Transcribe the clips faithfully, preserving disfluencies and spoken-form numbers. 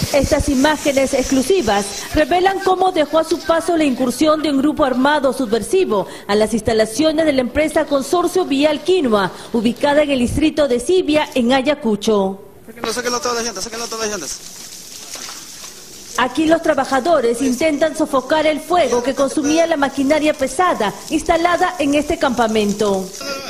Estas imágenes exclusivas revelan cómo dejó a su paso la incursión de un grupo armado subversivo a las instalaciones de la empresa Consorcio Vial Quinoa, ubicada en el distrito de Sibia, en Ayacucho. Sáquenlo, sáquenlo todas las llantas, sáquenlo todas las llantas. Aquí los trabajadores intentan sofocar el fuego que consumía la maquinaria pesada instalada en este campamento.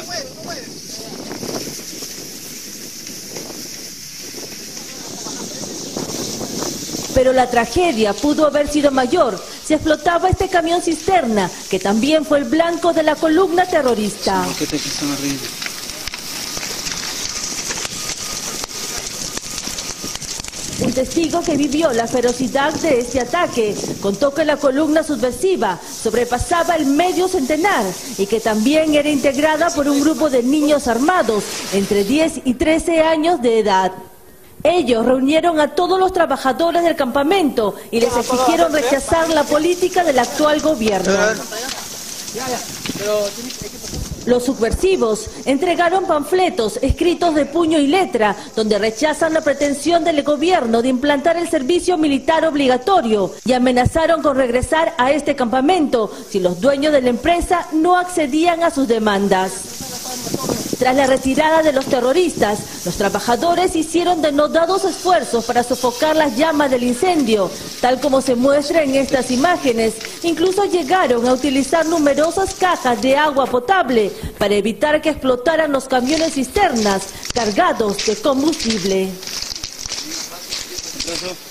Pero la tragedia pudo haber sido mayor si explotaba este camión cisterna, que también fue el blanco de la columna terrorista. Un testigo que vivió la ferocidad de este ataque contó que la columna subversiva sobrepasaba el medio centenar y que también era integrada por un grupo de niños armados entre diez y trece años de edad. Ellos reunieron a todos los trabajadores del campamento y les exigieron rechazar la política del actual gobierno. Los subversivos entregaron panfletos escritos de puño y letra donde rechazan la pretensión del gobierno de implantar el servicio militar obligatorio y amenazaron con regresar a este campamento si los dueños de la empresa no accedían a sus demandas. Tras la retirada de los terroristas, los trabajadores hicieron denodados esfuerzos para sofocar las llamas del incendio, tal como se muestra en estas imágenes. Incluso llegaron a utilizar numerosas cajas de agua potable para evitar que explotaran los camiones cisternas cargados de combustible.